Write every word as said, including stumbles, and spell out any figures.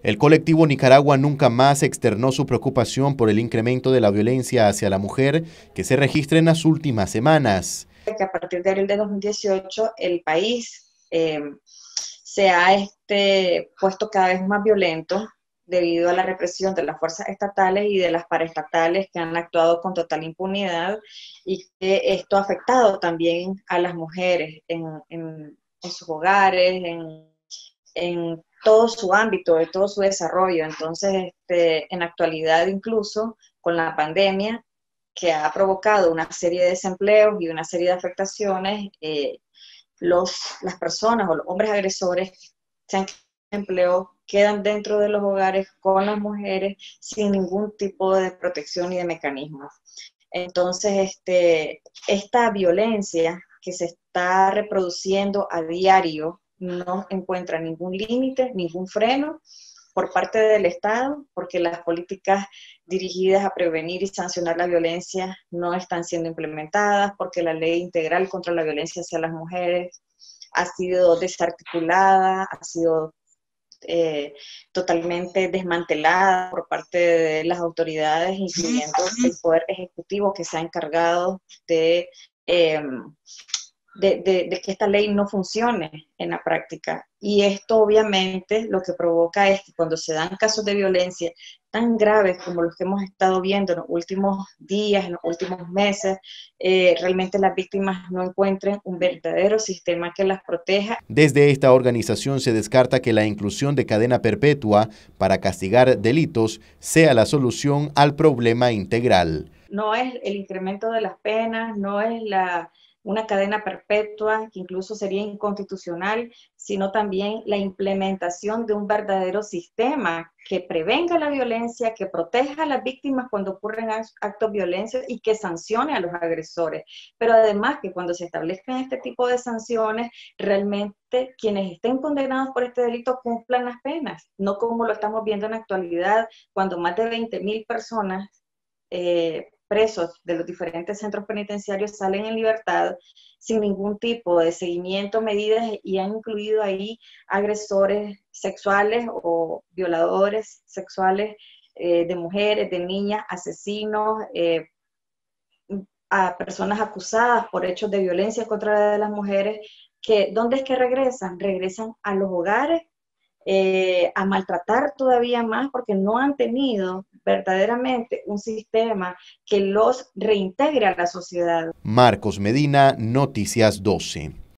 El colectivo Nicaragua Nunca Más externó su preocupación por el incremento de la violencia hacia la mujer que se registra en las últimas semanas. Que a partir de abril de dos mil dieciocho el país eh, se ha este, puesto cada vez más violento debido a la represión de las fuerzas estatales y de las paraestatales que han actuado con total impunidad, y que esto ha afectado también a las mujeres en, en, en sus hogares, en, en todo su ámbito, de todo su desarrollo. Entonces, este, en la actualidad, incluso con la pandemia, que ha provocado una serie de desempleos y una serie de afectaciones, eh, los, las personas o los hombres agresores que se han empleo quedan dentro de los hogares con las mujeres sin ningún tipo de protección ni de mecanismos. Entonces, este, esta violencia que se está reproduciendo a diario no encuentra ningún límite, ningún freno por parte del Estado, porque las políticas dirigidas a prevenir y sancionar la violencia no están siendo implementadas, porque la ley integral contra la violencia hacia las mujeres ha sido desarticulada, ha sido eh, totalmente desmantelada por parte de las autoridades, incluyendo el Poder Ejecutivo, que se ha encargado de... Eh, De, de, de, que esta ley no funcione en la práctica. Y esto obviamente lo que provoca es que cuando se dan casos de violencia tan graves como los que hemos estado viendo en los últimos días, en los últimos meses, eh, realmente las víctimas no encuentren un verdadero sistema que las proteja. Desde esta organización se descarta que la inclusión de cadena perpetua para castigar delitos sea la solución al problema integral. No es el incremento de las penas, no es la una cadena perpetua, que incluso sería inconstitucional, sino también la implementación de un verdadero sistema que prevenga la violencia, que proteja a las víctimas cuando ocurren actos violentos y que sancione a los agresores. Pero además que cuando se establezcan este tipo de sanciones, realmente quienes estén condenados por este delito cumplan las penas, no como lo estamos viendo en la actualidad, cuando más de veinte mil personas eh, presos de los diferentes centros penitenciarios salen en libertad sin ningún tipo de seguimiento, medidas, y han incluido ahí agresores sexuales o violadores sexuales eh, de mujeres, de niñas, asesinos, eh, a personas acusadas por hechos de violencia contra las mujeres, que ¿dónde es que regresan? Regresan a los hogares, eh, a maltratar todavía más, porque no han tenido verdaderamente un sistema que los reintegre a la sociedad. Marcos Medina, Noticias doce.